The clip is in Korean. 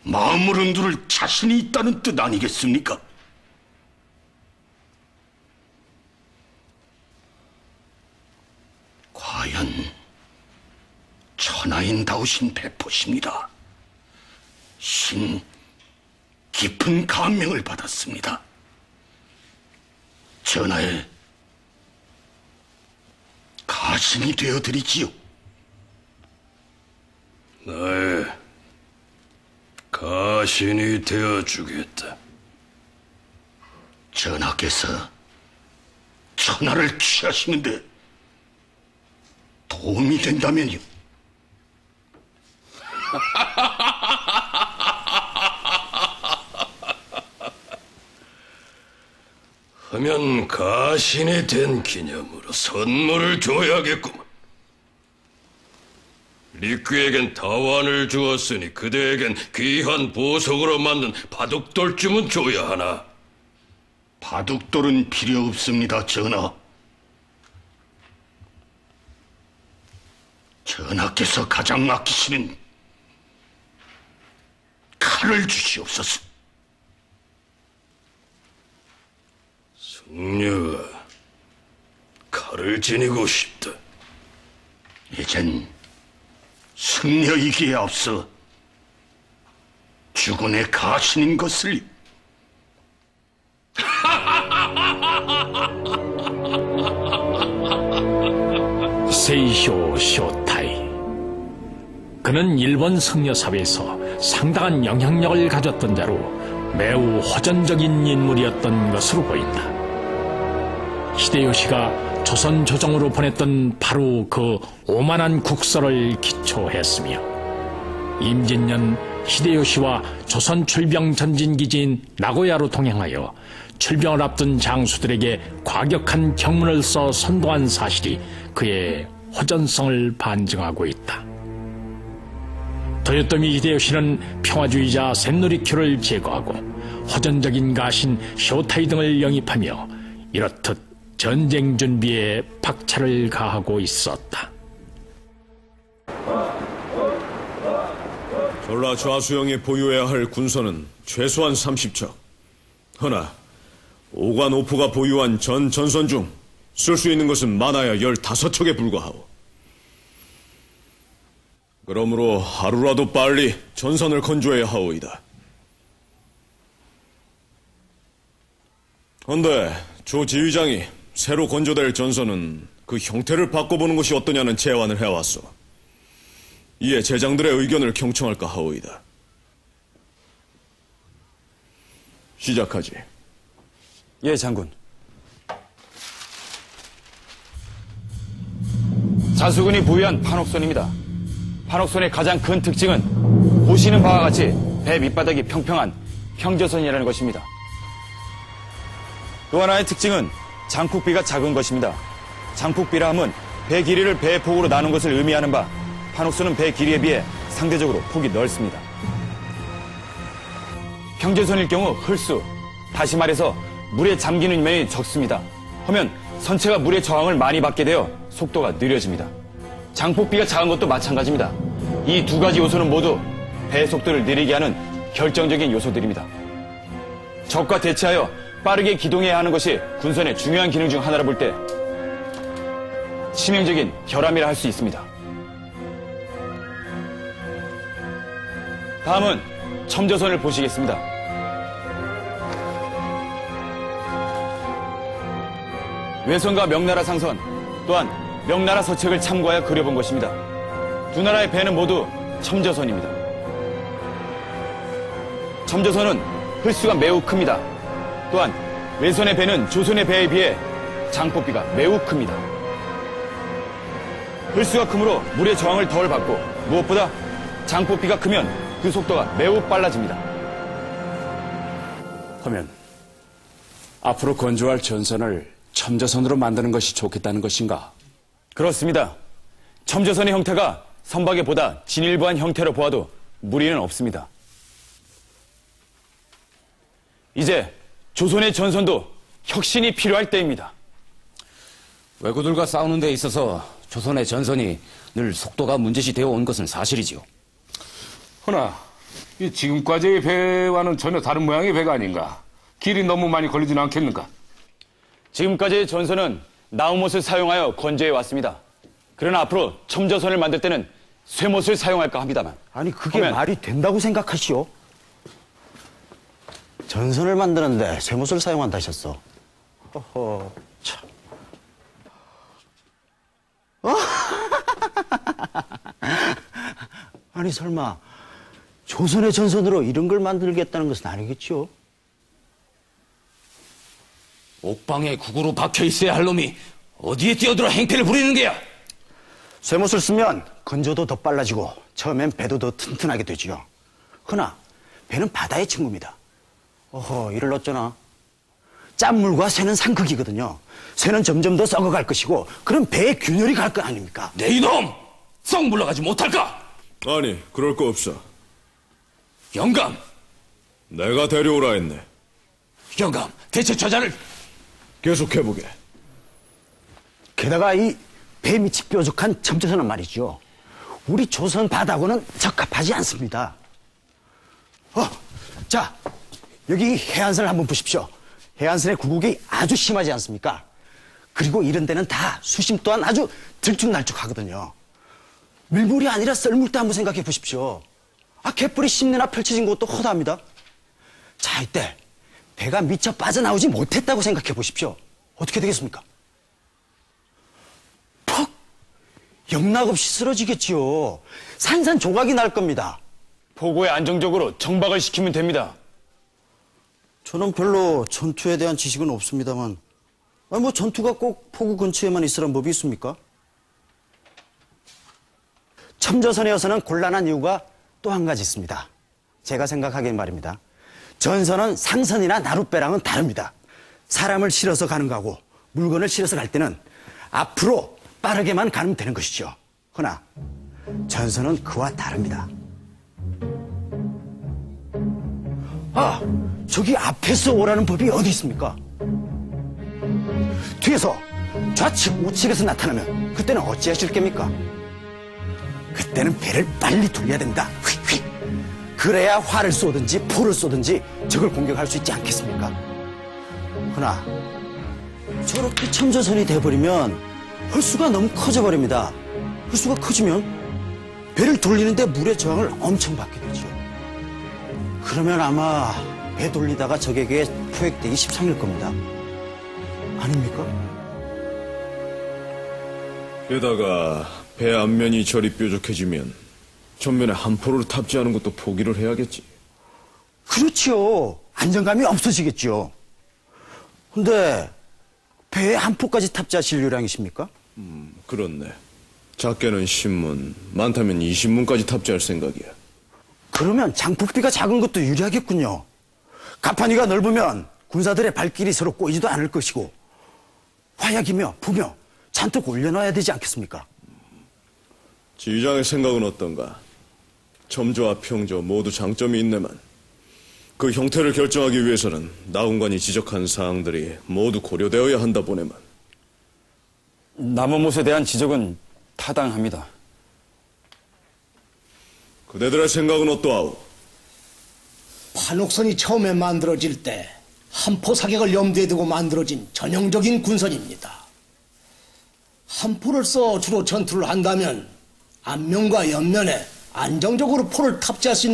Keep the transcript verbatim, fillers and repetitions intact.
마음으로 누를 자신이 있다는 뜻 아니겠습니까? 과연 천하인다우신 배포십니다. 신 깊은 감명을 받았습니다. 전하의 가신이 되어드리지요. 나의 가신이 되어주겠다. 전하께서 천하를 취하시는데 도움이 된다면요. 하면 가신이 된 기념으로 선물을 줘야겠구만. 리퀴에겐 다완을 주었으니 그대에겐 귀한 보석으로 만든 바둑돌쯤은 줘야 하나? 바둑돌은 필요 없습니다, 전하. 전하께서 가장 아끼시는 칼을 주시옵소서. 승려가 칼을 지니고 싶다. 이젠 승려이기에 앞서 주군의 가신인 것을. 세이쇼 쇼타이. 그는 일본 승려 사회에서 상당한 영향력을 가졌던 자로 매우 호전적인 인물이었던 것으로 보인다. 히데요시가 조선 조정으로 보냈던 바로 그 오만한 국서를 기초했으며 임진년 히데요시와 조선 출병 전진기지인 나고야로 동행하여 출병을 앞둔 장수들에게 과격한 경문을 써 선도한 사실이 그의 호전성을 반증하고 있다. 도요토미 히데요시는 평화주의자 센노리쿄를 제거하고 호전적인 가신 쇼타이 등을 영입하며 이렇듯 전쟁 준비에 박차를 가하고 있었다. 전라 좌수영이 보유해야 할 군선은 최소한 삼십 척. 허나 오관 오포가 보유한 전 전선 중 쓸 수 있는 것은 많아야 열다섯 척에 불과하오. 그러므로 하루라도 빨리 전선을 건조해야 하오이다. 헌데 조 지휘장이 새로 건조될 전선은 그 형태를 바꿔보는 것이 어떠냐는 제안을 해왔소. 이에 제장들의 의견을 경청할까 하오이다. 시작하지. 예, 장군. 자수군이 보유한 판옥선입니다. 판옥선의 가장 큰 특징은 보시는 바와 같이 배 밑바닥이 평평한 평저선이라는 것입니다. 또 하나의 특징은 장폭비가 작은 것입니다. 장폭비라 함은 배 길이를 배 폭으로 나눈 것을 의미하는 바, 판옥선은 배 길이에 비해 상대적으로 폭이 넓습니다. 평저선일 경우 흘수, 다시 말해서 물에 잠기는 면이 적습니다. 하면 선체가 물의 저항을 많이 받게 되어 속도가 느려집니다. 장폭비가 작은 것도 마찬가지입니다. 이 두 가지 요소는 모두 배의 속도를 느리게 하는 결정적인 요소들입니다. 적과 대치하여 빠르게 기동해야 하는 것이 군선의 중요한 기능 중 하나라 볼 때 치명적인 결함이라 할 수 있습니다. 다음은 첨저선을 보시겠습니다. 외선과 명나라 상선 또한 명나라 서책을 참고하여 그려본 것입니다. 두 나라의 배는 모두 첨저선입니다. 첨저선은 흘수가 매우 큽니다. 또한 외선의 배는 조선의 배에 비해 장폭비가 매우 큽니다. 흘수가 크므로 물의 저항을 덜 받고 무엇보다 장폭비가 크면 그 속도가 매우 빨라집니다. 하면 앞으로 건조할 전선을 첨저선으로 만드는 것이 좋겠다는 것인가? 그렇습니다. 첨저선의 형태가 선박의 보다 진일보한 형태로 보아도 무리는 없습니다. 이제 조선의 전선도 혁신이 필요할 때입니다. 왜구들과 싸우는 데 있어서 조선의 전선이 늘 속도가 문제시 되어 온 것은 사실이지요. 허나 이 지금까지의 배와는 전혀 다른 모양의 배가 아닌가. 길이 너무 많이 걸리진 않겠는가. 지금까지의 전선은 나무못을 사용하여 건조해 왔습니다. 그러나 앞으로 첨저선을 만들 때는 쇠못을 사용할까 합니다만. 아니 그게 그러면- 말이 된다고 생각하시오? 전선을 만드는데 쇠못을 사용한다 하셨어. 어허, 참. 어? 아니 설마 조선의 전선으로 이런 걸 만들겠다는 것은 아니겠죠? 옥방에 국으로 박혀 있어야 할 놈이 어디에 뛰어들어 행패를 부리는 게야? 쇠못을 쓰면 건조도 더 빨라지고 처음엔 배도 더 튼튼하게 되지요. 그러나 배는 바다의 친구입니다. 어허, 이를 어쩌나. 짠물과 새는 상극이거든요. 새는 점점 더 썩어갈 것이고 그럼 배에 균열이 갈 거 아닙니까? 내 이놈! 썩 물러가지 못할까? 아니, 그럴 거 없어. 영감! 내가 데려오라 했네. 영감, 대체 저자를 계속해보게. 게다가 이 배 밑이 뾰족한 첨저선은 말이죠. 우리 조선 바다하고는 적합하지 않습니다. 어, 자, 여기 해안선을 한번 보십시오. 해안선의 굴곡이 아주 심하지 않습니까? 그리고 이런 데는 다 수심 또한 아주 들쭉날쭉하거든요. 밀물이 아니라 썰물도 한번 생각해 보십시오. 아, 갯벌이 십내나 펼쳐진 곳도 허다합니다. 자, 이때 배가 미처 빠져나오지 못했다고 생각해 보십시오. 어떻게 되겠습니까? 퍽! 영락없이 쓰러지겠지요. 산산조각이 날 겁니다. 포구에 안정적으로 정박을 시키면 됩니다. 저는 별로 전투에 대한 지식은 없습니다만, 아니 뭐 전투가 꼭 포구 근처에만 있으란 법이 있습니까? 첨저선에서는 곤란한 이유가 또 한 가지 있습니다. 제가 생각하기엔 말입니다. 전선은 상선이나 나룻배랑은 다릅니다. 사람을 실어서 가는 거하고 물건을 실어서 갈 때는 앞으로 빠르게만 가면 되는 것이죠. 그러나 전선은 그와 다릅니다. 아, 저기 앞에서 오라는 법이 어디 있습니까? 뒤에서 좌측 우측에서 나타나면 그때는 어찌하실 겁니까? 그때는 배를 빨리 돌려야 됩니다. 휙휙. 그래야 활을 쏘든지 포를 쏘든지 적을 공격할 수 있지 않겠습니까? 그러나 저렇게 첨저선이 돼버리면 헐수가 너무 커져버립니다. 헐수가 커지면 배를 돌리는데 물의 저항을 엄청 받게 되죠. 그러면 아마 배 돌리다가 적에게 포획되기 십상일 겁니다. 아닙니까? 게다가 배 앞면이 저리 뾰족해지면 전면에 함포를 탑재하는 것도 포기를 해야겠지. 그렇지요. 안정감이 없어지겠죠. 근데 배에 함포까지 탑재하실 요량이십니까? 음, 그렇네. 작게는 십문, 많다면 이십문까지 탑재할 생각이야. 그러면 장폭비가 작은 것도 유리하겠군요. 가판위가 넓으면 군사들의 발길이 서로 꼬이지도 않을 것이고 화약이며 부며 잔뜩 올려놔야 되지 않겠습니까? 지휘장의 생각은 어떤가? 첨조와 평조 모두 장점이 있네만 그 형태를 결정하기 위해서는 나군관이 지적한 사항들이 모두 고려되어야 한다 보네만. 나무못에 대한 지적은 타당합니다. 그대들의 생각은 어떠하오? 판옥선이 처음에 만들어질 때 함포 사격을 염두에 두고 만들어진 전형적인 군선입니다. 함포를 써 주로 전투를 한다면 앞면과 옆면에 안정적으로 포를 탑재할 수 있는